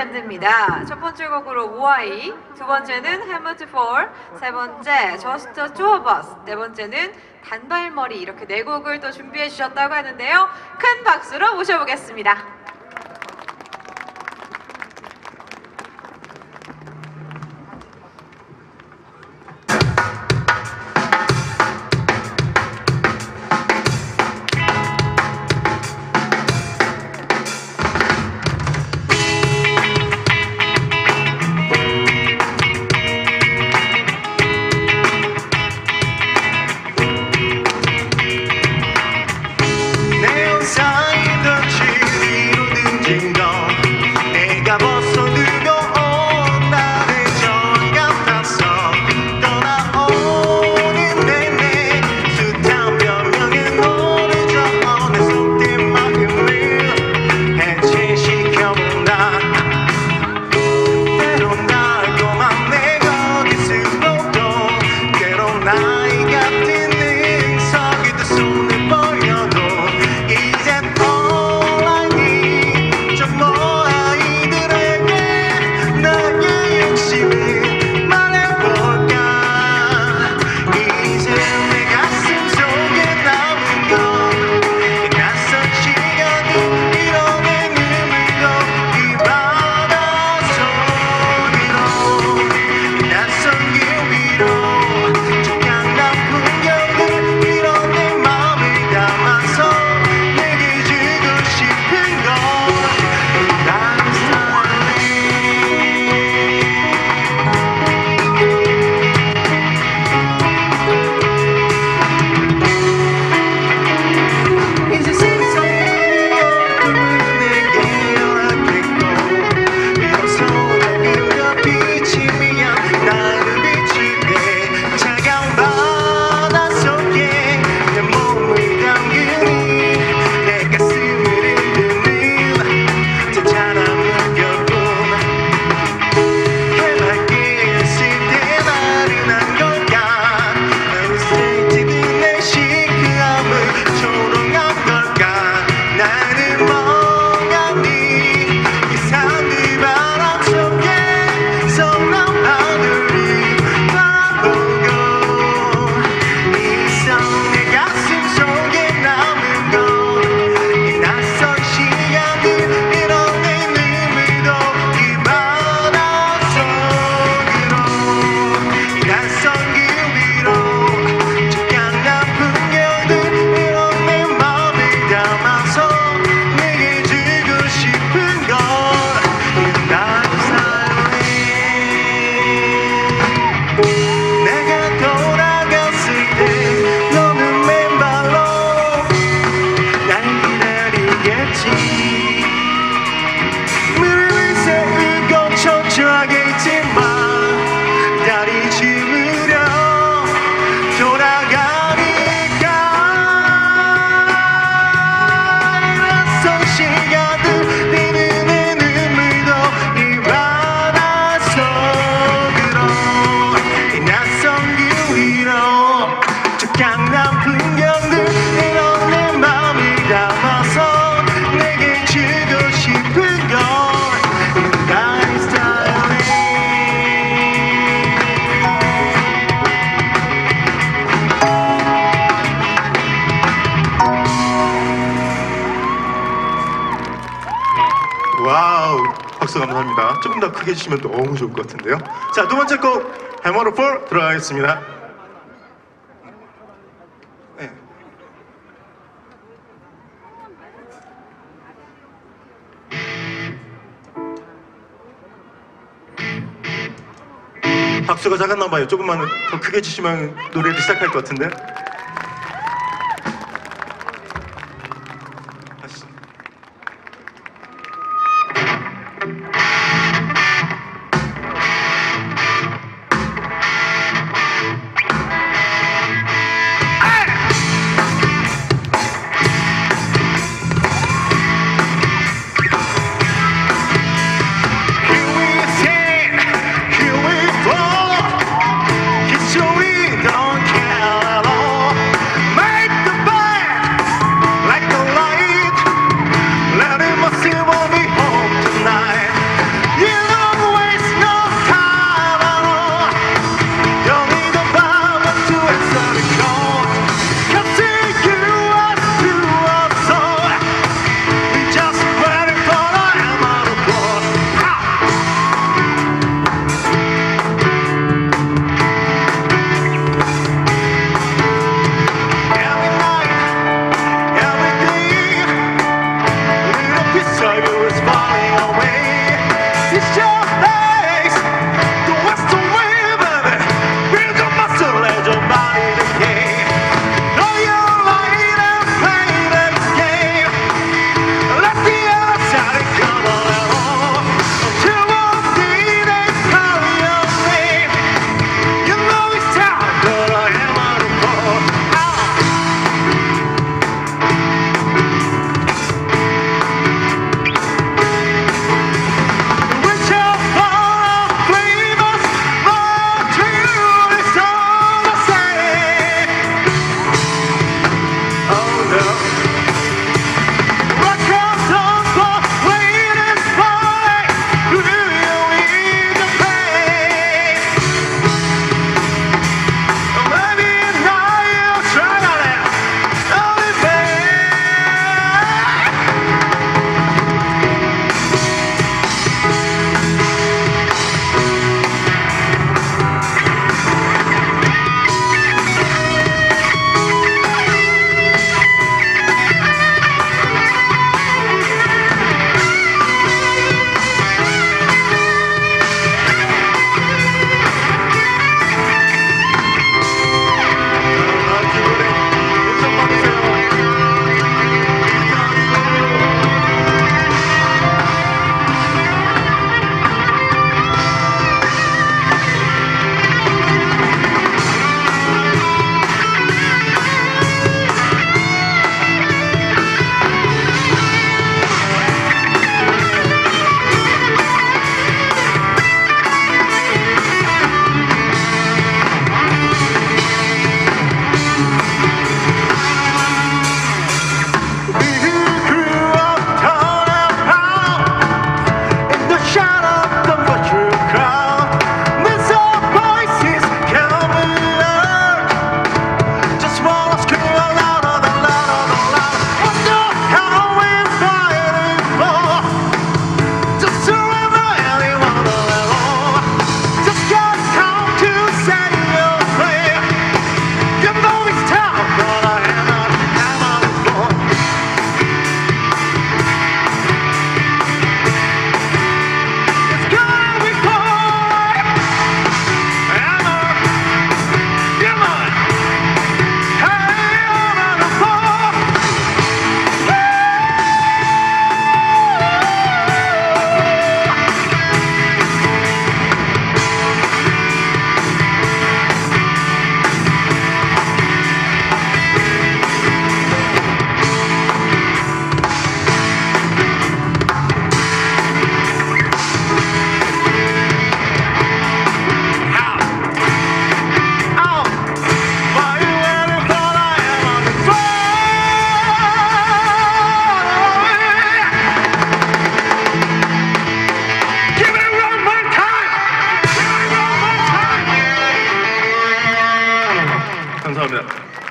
밴드입니다. 첫 번째 곡으로 OI, 두 번째는 Hammer to Fall, 세 번째 Just the Two of Us, 네 번째는 단발머리, 이렇게 네 곡을 또 준비해 주셨다고 하는데요. 큰 박수로 모셔보겠습니다. 와우, 박수 감사합니다. 조금 더 크게 해주시면 너무 좋을 것 같은데요. 자, 두 번째 곡 Hammer to Fall 들어가겠습니다. 네. 박수가 작았나 봐요. 조금만 더 크게 해주시면 노래를 시작할 것 같은데. 다시. Here we fall, so we don't care at all. 감사합니다.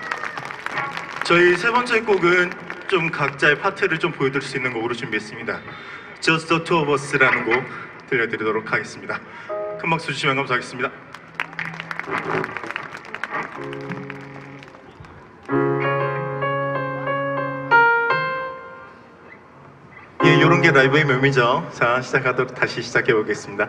저희 세 번째 곡은 좀 각자의 파트를 좀 보여드릴 수 있는 곡으로 준비했습니다. Just the Two of Us라는 곡 들려드리도록 하겠습니다. 큰 박수 주시면 감사하겠습니다. 예, 요런 게 라이브의 묘미죠. 자, 다시 시작해 보겠습니다.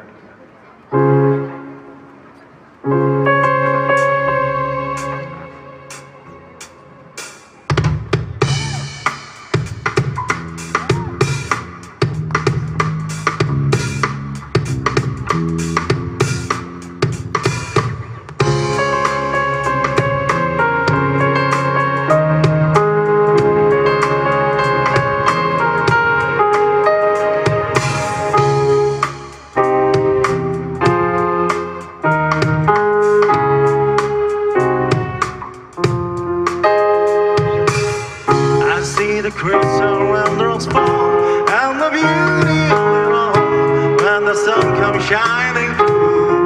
The crystal raindrops fall and the beauty of it all when the sun comes shining through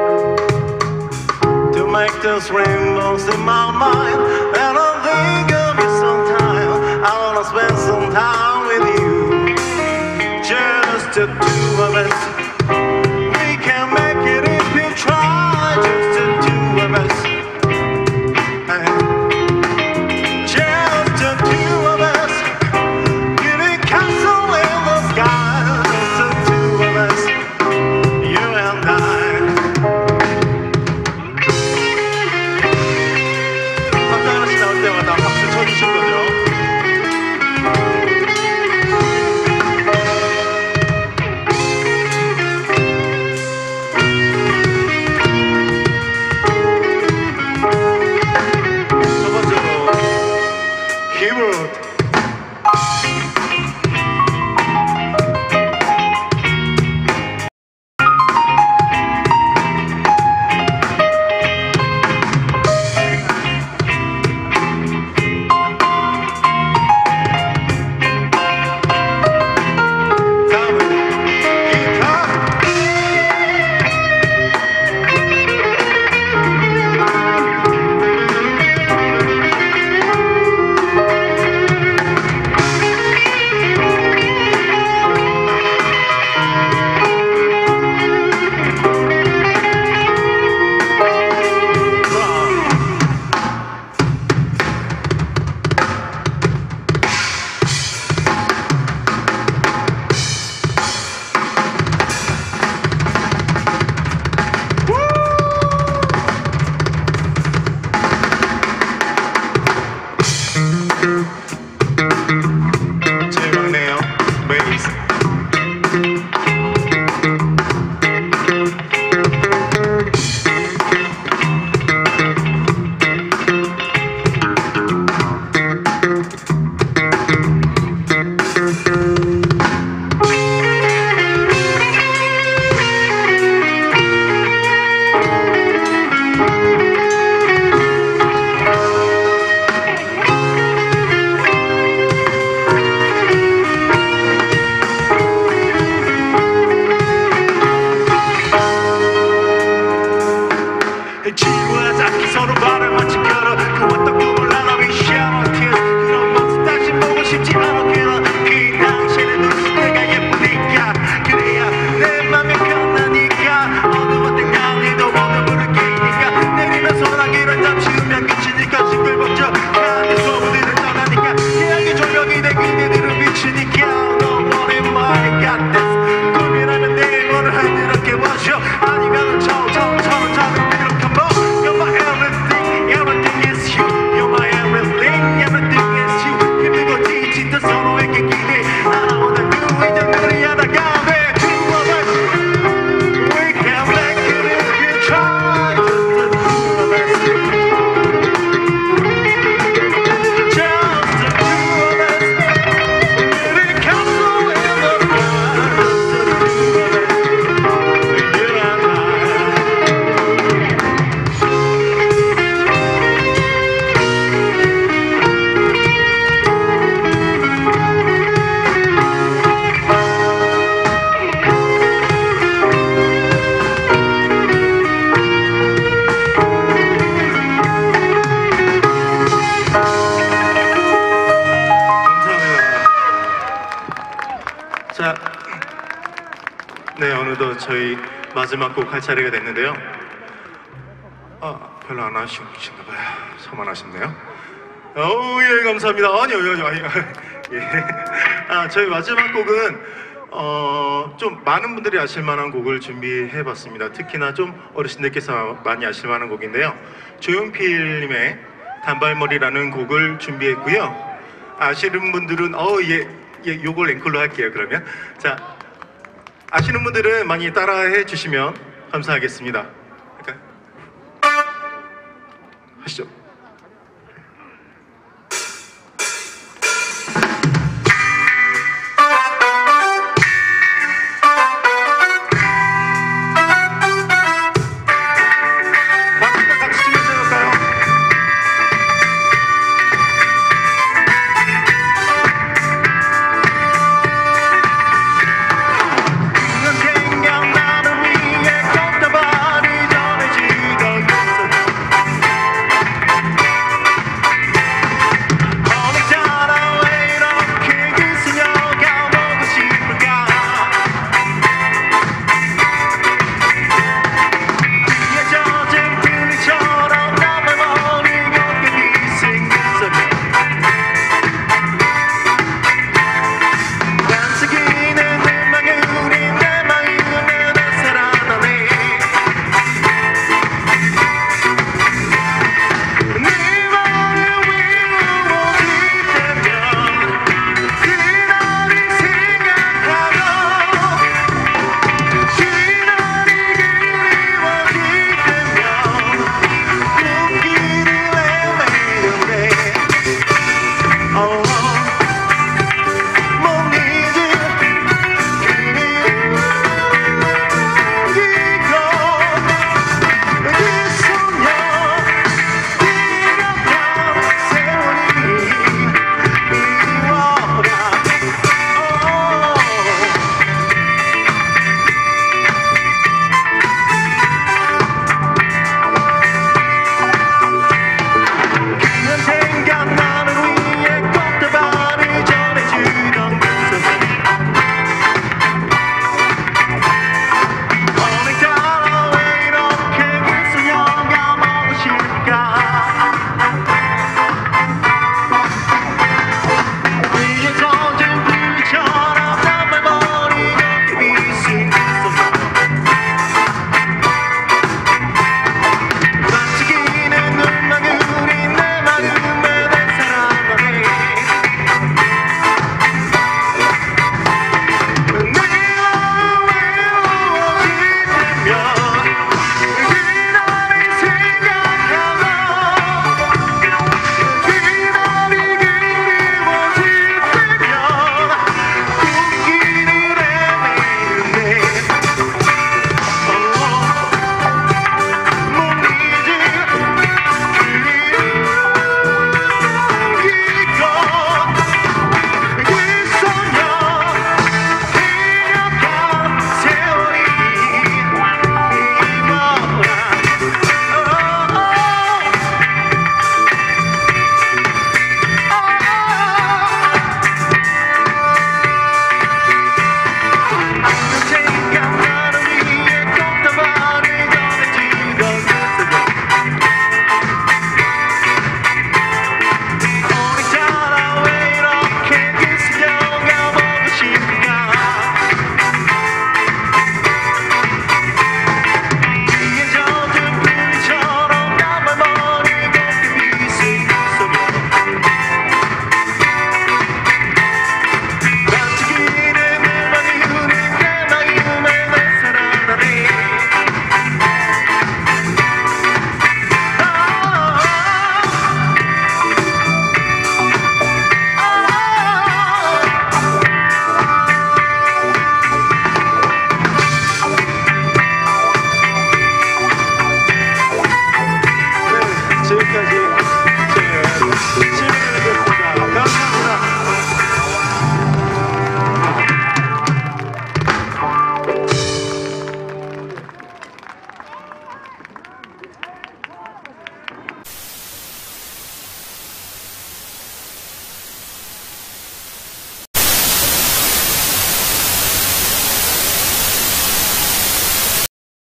to make those rainbows in my mind. And I think of you sometime. I wanna spend some time with you, just the two of us. We can make it if we try, just the two of us. 어느덧 저희 마지막 곡 할 차례가 됐는데요. 별로 안 하시신가 봐요. 저만 하셨네요. 예, 감사합니다. 아니요. 예. 저희 마지막 곡은 좀 많은 분들이 아실 만한 곡을 준비해 봤습니다. 특히나 좀 어르신들께서 많이 아실 만한 곡인데요. 조용필님의 단발머리라는 곡을 준비했고요. 아시는 분들은 요걸 앵콜로 할게요. 그러면 자, 아시는 분들은 많이 따라해 주시면 감사하겠습니다. 하시죠.